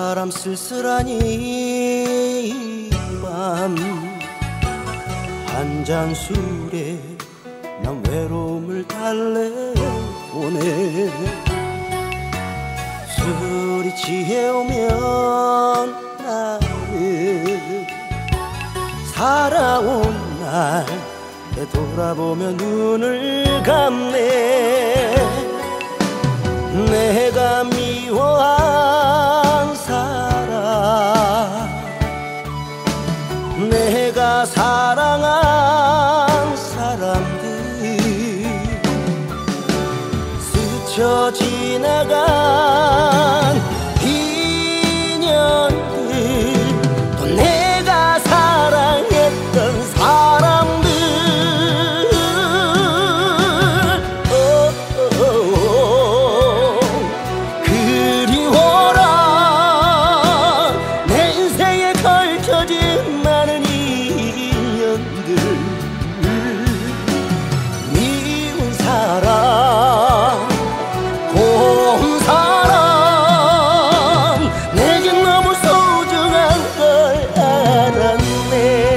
바람 쓸쓸하니 이 밤 한 잔 술에 난 외로움을 달래보네. 술이 취해오면 나는 살아온 날 되돌아보며 눈을 감네. 내가 미워한 사람, 내가 사랑한 사람들, 스쳐 지나간 인연들, 또 내가 사랑했던 사람들. 그리워라 내 인생에 걸쳐진 많은 인연들. 미운 사람, 고운 사람, 내겐 너무 소중한 걸 알았네.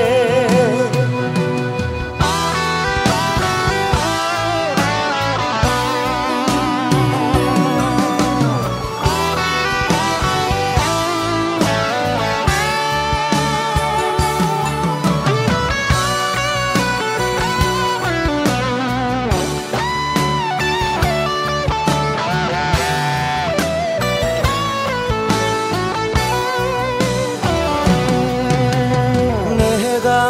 내가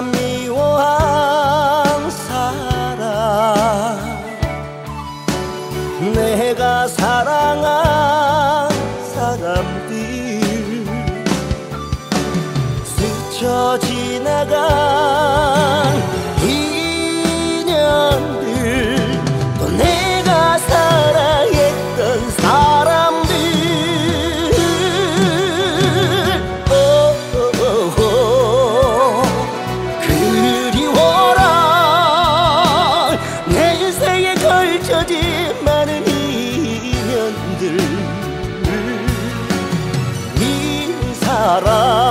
미워한 사람, 내가 사랑한 사람들, 스쳐 지나간 인연들, 또 내가 사랑했던 사람들. 그리워라 내 인생에 걸쳐진 많은 인연들. 미운 사람,